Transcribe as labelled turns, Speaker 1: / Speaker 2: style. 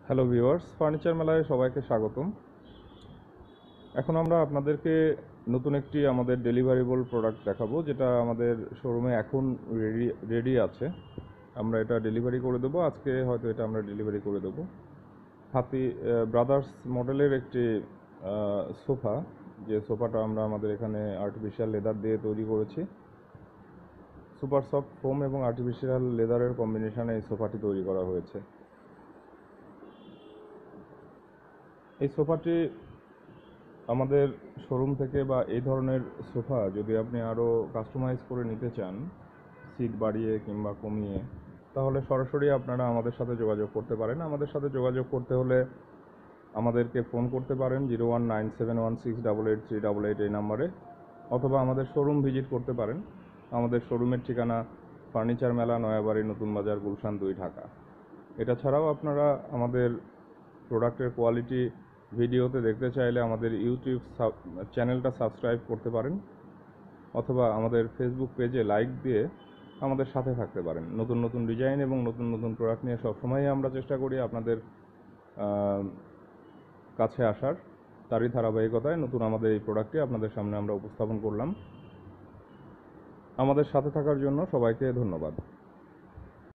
Speaker 1: Hello viewers, furniture মেলায় সবাইকে স্বাগতম। এখন আমরা আপনাদেরকে নতুন একটি আমাদের ডেলিভারেবল প্রোডাক্ট দেখাবো, যেটা আমাদের শোরুমে এখন রেডি আছে। আমরা এটা ডেলিভারি করে দেবো আজকে, হয়তো এটা আমরা ডেলিভারি করে দেবো। হাতি ব্রাদার্স মডেলের একটি সোফা, যে সোফাটা আমরা আমাদের এখানে আর্টিফিশিয়াল লেদার দিয়ে তৈরি করেছি। সুপার সফট ফোম এবং আর্টিফিশিয়াল লেদারের কম্বিনেশনে এই সোফাটি তৈরি করা হয়েছে। এই সোফাটি আমাদের শোরুম থেকে, বা এই ধরনের সোফা যদি আপনি আরও কাস্টমাইজ করে নিতে চান, সিট বাড়িয়ে কিংবা কমিয়ে, তাহলে সরাসরি আপনারা আমাদের সাথে যোগাযোগ করতে পারেন। আমাদের সাথে যোগাযোগ করতে হলে আমাদেরকে ফোন করতে পারেন 019716883888 এই নাম্বারে, অথবা আমাদের শোরুম ভিজিট করতে পারেন। আমাদের শোরুমের ঠিকানা ফার্নিচার মেলা, নয়াবাড়ি, নতুন বাজার, গুলশান 2, ঢাকা। এটা ছাড়াও আপনারা আমাদের প্রোডাক্টের কোয়ালিটি ভিডিওতে দেখতে চাইলে আমাদের ইউটিউব চ্যানেলটা সাবস্ক্রাইব করতে পারেন, অথবা আমাদের ফেসবুক পেজে লাইক দিয়ে আমাদের সাথে থাকতে পারেন। নতুন নতুন ডিজাইন এবং নতুন নতুন প্রোডাক্ট নিয়ে সবসময়ই আমরা চেষ্টা করি আপনাদের কাছে আসার। তারই ধারাবাহিকতায় নতুন আমাদের এই প্রোডাক্টটি আপনাদের সামনে আমরা উপস্থাপন করলাম। আমাদের সাথে থাকার জন্য সবাইকে ধন্যবাদ।